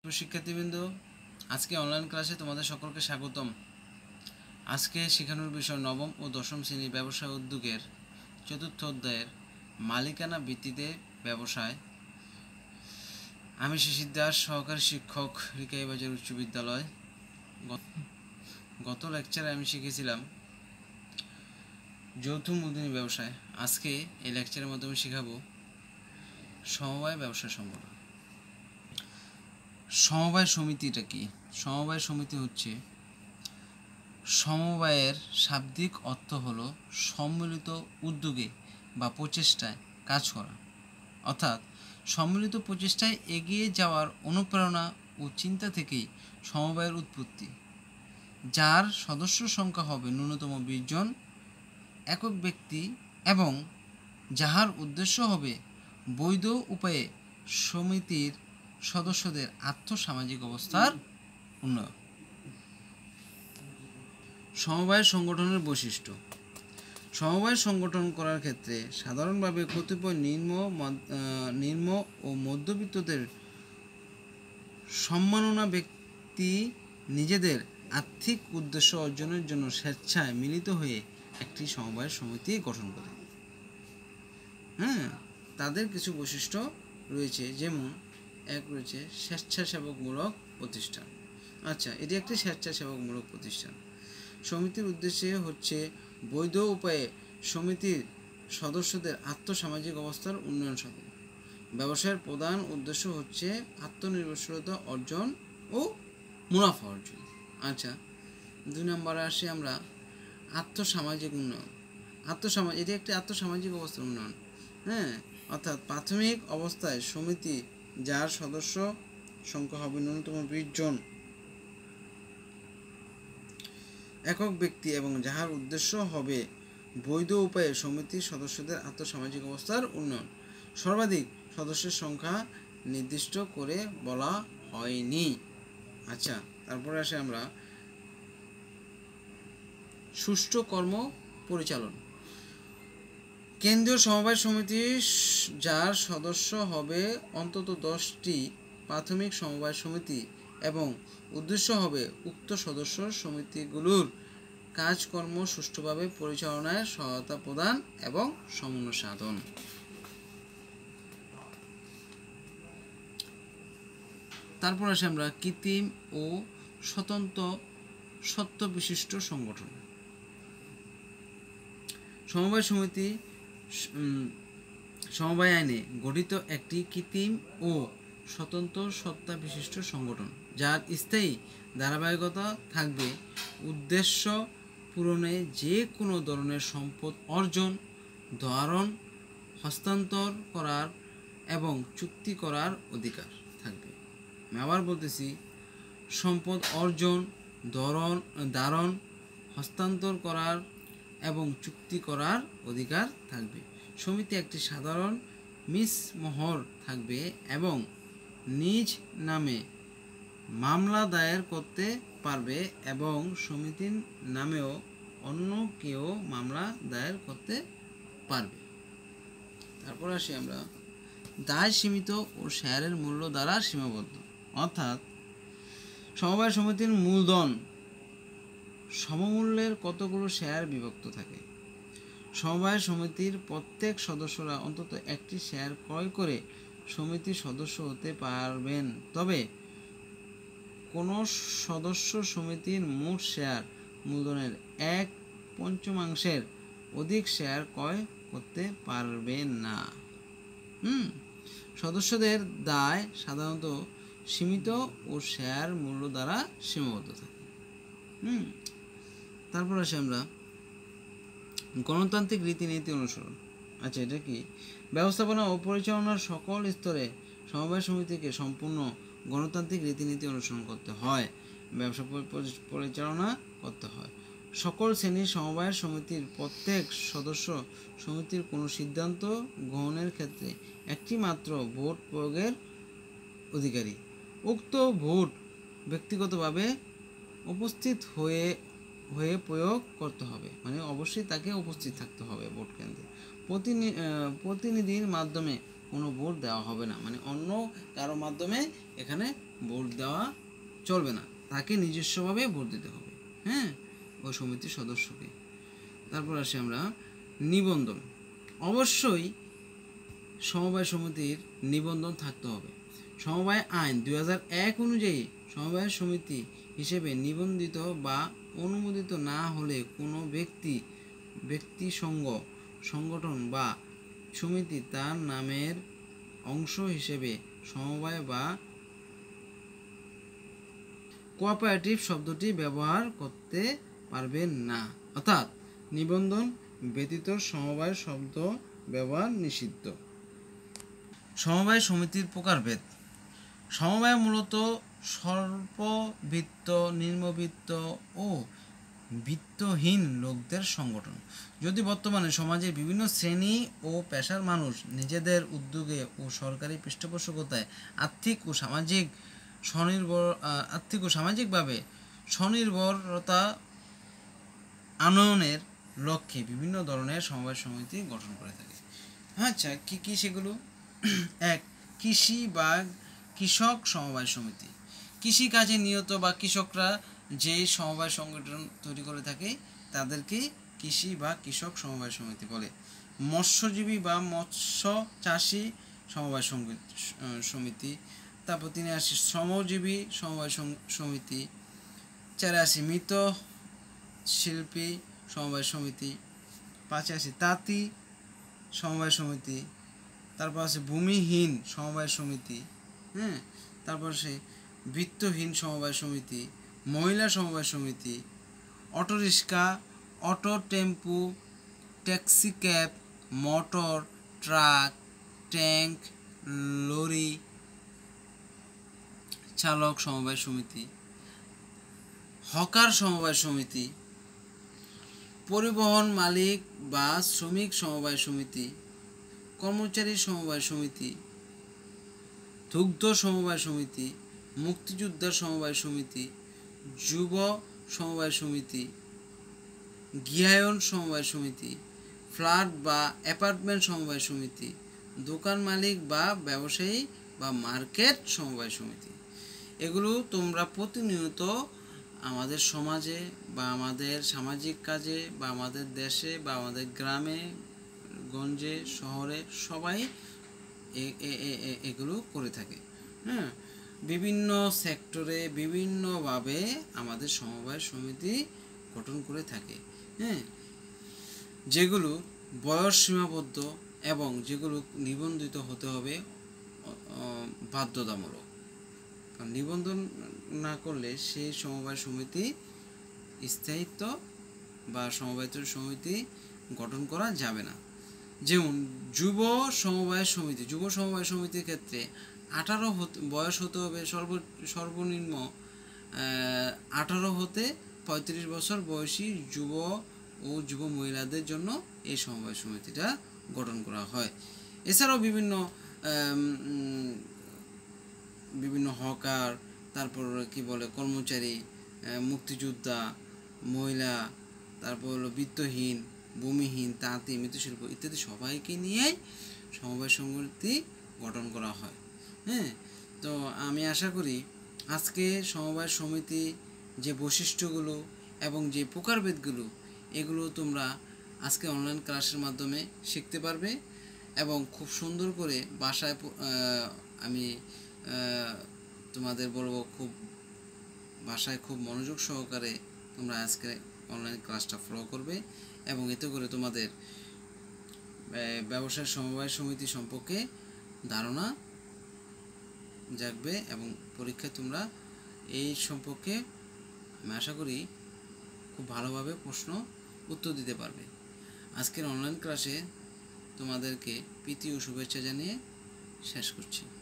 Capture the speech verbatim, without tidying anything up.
শিক্ষার্থীবৃন্দ, আজকে অনলাইন ক্লাসে তোমাদের সকলকে স্বাগতম। আজকে শেখানোর বিষয় নবম ও দশম শ্রেণীর ব্যবসায় উদ্যোগের চতুর্থ অধ্যায়ের মালিকানা ভিত্তিতে ব্যবসায়। আমি শিশির দাস, সহকারী শিক্ষক, রিকাইবাজার উচ্চ বিদ্যালয়। গত লেকচারে আমি শিখেছিলাম যৌথ মূলধনী ব্যবসায়। আজকে এই লেকচারের মাধ্যমে শেখাবো সমবায় ব্যবসা সংগঠন। সমবায় সমিতিটা কি? সমবায় সমিতি হচ্ছে, সমবায়ের শাব্দিক অর্থ হলো সম্মিলিত উদ্যোগে বা প্রচেষ্টায় কাজ করা, অর্থাৎ সম্মিলিত প্রচেষ্টায় এগিয়ে যাওয়ার অনুপ্রেরণা ও চিন্তা থেকেই সমবায়ের উৎপত্তি, যার সদস্য সংখ্যা হবে ন্যূনতম বিশ জন একক ব্যক্তি এবং যাহার উদ্দেশ্য হবে বৈধ উপায়ে সমিতির সদস্যদের আর্থ-সামাজিক অবস্থার উন্নয়ন। সমবায় সংগঠনের বৈশিষ্ট্য। সমবায় সংগঠন করার ক্ষেত্রে সাধারণভাবে কতিপয় নিম্ন নিম্ন ও মধ্যবিত্তদের সম্মাননা ব্যক্তি নিজেদের আর্থিক উদ্দেশ্য অর্জনের জন্য স্বেচ্ছায় মিলিত হয়ে একটি সমবায় সমিতি গঠন করে। হ্যাঁ, তাদের কিছু বৈশিষ্ট্য রয়েছে, যেমন এক রয়েছে স্বেচ্ছাসেবকমূলক প্রতিষ্ঠান। আচ্ছা, এটি একটি স্বেচ্ছাসেবকমূলক প্রতিষ্ঠান। সমিতির উদ্দেশ্য হচ্ছে বৈধ উপায়ে সমিতির সদস্যদের আর্থ-সামাজিক অবস্থার উন্নয়ন সাধন। ব্যবসায়ের প্রধান উদ্দেশ্য হচ্ছে আত্মনির্ভরশীলতা অর্জন ও মুনাফা অর্জন। আচ্ছা, দুই নম্বরে আসি আমরা আর্থ-সামাজিক উন্নয়ন। আর্থসামাজিক এটি একটি আর্থসামাজিক অবস্থার উন্নয়ন। হ্যাঁ, অর্থাৎ প্রাথমিক অবস্থায় সমিতি যার সদস্য সংখ্যা হবে ন্যূনতম বিশ জন একক ব্যক্তি এবং যাহার উদ্দেশ্য হবে বৈধ উপায়ে সমিতির সদস্যদের আর্থসামাজিক অবস্থার উন্নয়ন। সর্বাধিক সদস্যের সংখ্যা নির্দিষ্ট করে বলা হয়নি। আচ্ছা, তারপরে আসে আমরা সুষ্ঠু কর্ম পরিচালন। কেন্দ্রীয় সমবায় সমিতি যার সদস্য হবে অন্তত দশটি প্রাথমিক সমবায় সমিতি এবং উদ্দেশ্য হবে উক্ত সদস্য সমিতিগুলোর কাজকর্ম সুষ্ঠুভাবে পরিচালনায় সহায়তা প্রদান এবং সমন্বয় সাধন। তারপর আসে আমরা কৃত্রিম ও স্বতন্ত্র সত্ত্ব বিশিষ্ট সংগঠন। সমবায় সমিতি সমবায় আইনে গঠিত একটি কৃত্রিম ও স্বতন্ত্র সত্তা বিশিষ্ট সংগঠন, যার স্থায়ী ধারাবাহিকতা থাকবে উদ্দেশ্য পূরণে যে কোনো ধরনের সম্পদ অর্জন, ধারণ, হস্তান্তর করার এবং চুক্তি করার অধিকার থাকবে। আমি আবার বলতেছি, সম্পদ অর্জন, ধরন ধারণ, হস্তান্তর করার এবং চুক্তি করার অধিকার থাকবে। সমিতি একটি সাধারণ মিসমোহর থাকবে এবং নিজ নামে মামলা দায়ের করতে পারবে এবং সমিতির নামেও অন্য কেউ মামলা দায়ের করতে পারবে। তারপর আসি আমরা দায় সীমিত ও শেয়ারের মূল্য দ্বারা সীমাবদ্ধ, অর্থাৎ সমবায় সমিতির মূলধন সমমূল্যের কতগুলো শেয়ার বিভক্ত থাকে। সমবায় সমিতির প্রত্যেক সদস্যরা অন্তত একটি শেয়ার ক্রয় করে সমিতির সদস্য হতে পারবেন, তবে কোনো সদস্য সমিতির মোট শেয়ার মূলধনের এক পঞ্চমাংশের অধিক শেয়ার ক্রয় করতে পারবেন না। হুম সদস্যদের দায় সাধারণত সীমিত ও শেয়ার মূল্য দ্বারা সীমাবদ্ধ থাকে। হুম তারপর আসি আমরা গণতান্ত্রিক রীতিনীতি অনুসরণ। আচ্ছা, এটা কি? ব্যবস্থাপনা ও পরিচালনার সকল স্তরে সমবায় সমিতিকে সম্পূর্ণ গণতান্ত্রিক রীতিনীতি অনুসরণ করতে হয়, ব্যবসা পরিচালনা করতে হয়। সকল শ্রেণীর সমবায় সমিতির প্রত্যেক সদস্য সমিতির কোনো সিদ্ধান্ত গ্রহণের ক্ষেত্রে একটি মাত্র ভোট প্রয়োগের অধিকারী। উক্ত ভোট ব্যক্তিগতভাবে উপস্থিত হয়ে হয়ে প্রয়োগ করতে হবে, মানে অবশ্যই তাকে উপস্থিত থাকতে হবে ভোট কেন্দ্রে। প্রতিনিধির মাধ্যমে কোনো ভোট দেওয়া হবে না, মানে অন্য কারো মাধ্যমে এখানে ভোট দেওয়া চলবে না, তাকে নিজস্বভাবে ভোট দিতে হবে, হ্যাঁ, ওই সমিতির সদস্যকে। তারপর আসি আমরা নিবন্ধন। অবশ্যই সমবায় সমিতির নিবন্ধন থাকতে হবে। সমবায় আইন দুই হাজার এক অনুযায়ী সমবায় সমিতি হিসেবে নিবন্ধিত বা অনুমোদিত না হলে কোনো ব্যক্তি ব্যক্তি সংঘ সংগঠন বা সমিতি তার নামের অংশ হিসেবে সমবায় বা কোঅপারেটিভ শব্দটি ব্যবহার করতে পারবে না। অর্থাৎ নিবন্ধন ব্যতীত সমবায় শব্দ ব্যবহার নিষিদ্ধ। সমবায় সমিতির প্রকারভেদ। সমবায় মূলত স্বল্পবিত্ত, নিম্নবিত্ত ও বিত্তহীন লোকদের সংগঠন। যদি বর্তমানে সমাজে বিভিন্ন শ্রেণী ও পেশার মানুষ নিজেদের উদ্যোগে ও সরকারি পৃষ্ঠপোষকতায় আর্থিক ও সামাজিক স্বনির্ভর আর্থিক ও সামাজিকভাবে স্বনির্ভরতা আনয়নের লক্ষ্যে বিভিন্ন ধরনের সমবায় সমিতি গঠন করে থাকে। আচ্ছা, কি কি সেগুলো? এক, কৃষি বা কৃষক সমবায় সমিতি। কৃষি কাজে নিয়ত বা কৃষকরা যে সমবায় সংগঠন তৈরি করে থাকে তাদেরকে কৃষি বা কৃষক সমবায় সমিতি বলে। মৎস্যজীবী বা মৎস্য চাষী সমবায় সমিতি। তারপর তিনি আসি শ্রমজীবী সমবায় সমিতি। চারে আসি মৃত শিল্পী সমবায় সমিতি। পাঁচে আসি তাঁতি সমবায় সমিতি। তারপর আছে ভূমিহীন সমবায় সমিতি, হ্যাঁ। তারপর সে বিত্তহীন সমবায় সমিতি, মহিলা সমবায় সমিতি, autorickshaw, auto tempo, taxi cab, motor, truck, tank, lorry চালক সমবায় সমিতি, হকার সমবায় সমিতি, পরিবহন মালিক বা শ্রমিক সমবায় সমিতি, কর্মচারী সমবায় সমিতি, দুগ্ধ সমবায় সমিতি, মুক্তিযোদ্ধা সমবায় সমিতি, যুব সমবায় সমিতি, গৃহায়ন সমবায় সমিতি, ফ্ল্যাট বা অ্যাপার্টমেন্ট সমবায় সমিতি, দোকান মালিক বা ব্যবসায়ী বা মার্কেট সমবায় সমিতি। এগুলো তোমরা প্রতিনিয়ত আমাদের সমাজে বা আমাদের সামাজিক কাজে বা আমাদের দেশে বা আমাদের গ্রামে গঞ্জে শহরে সবাই এগুলো করে থাকে, হ্যাঁ। বিভিন্ন সেক্টরে বিভিন্নভাবে আমাদের সমবায় সমিতি গঠন করে থাকে, হ্যাঁ, যেগুলো বয়স সীমাবদ্ধ এবং যেগুলো নিবন্ধিত হতে হবে বাধ্যতামূলক। কারণ নিবন্ধন না করলে সেই সমবায় সমিতি স্থায়িত্ব বা সমবায় সমিতি গঠন করা যাবে না। যেমন যুব সমবায় সমিতি। যুব সমবায় সমিতির ক্ষেত্রে আঠারো বয়স হতে হবে সর্ব সর্বনিম্ন আঠারো হতে পঁয়ত্রিশ বছর বয়সী যুব ও যুব মহিলাদের জন্য এই সমবায় সমিতিটা গঠন করা হয়। এছাড়াও বিভিন্ন বিভিন্ন হকার, তারপর কি বলে কর্মচারী, মুক্তিযোদ্ধা, মহিলা, তারপর হলো বিত্তহীন, ভূমিহীন, তাঁতি, মৃৎশিল্প ইত্যাদি সবাইকে নিয়েই সমবায় সমিতি গঠন করা হয়, হ্যাঁ। তো আমি আশা করি আজকে সমবায় সমিতি যে বৈশিষ্ট্যগুলো এবং যে প্রকারভেদগুলো এগুলো তোমরা আজকে অনলাইন ক্লাসের মাধ্যমে শিখতে পারবে এবং খুব সুন্দর করে বাসায় আমি তোমাদের বলবো খুব ভাষায় খুব মনোযোগ সহকারে তোমরা আজকে অনলাইন ক্লাসটা ফলো করবে এবং এতে করে তোমাদের ব্যবসায় সমবায় সমিতি সম্পর্কে ধারণা জাগবে এবং পরীক্ষায় তোমরা এই সম্পর্কে আমি আশা করি খুব ভালোভাবে প্রশ্ন উত্তর দিতে পারবে। আজকের অনলাইন ক্লাসে তোমাদেরকে প্রীতি ও শুভেচ্ছা জানিয়ে শেষ করছি।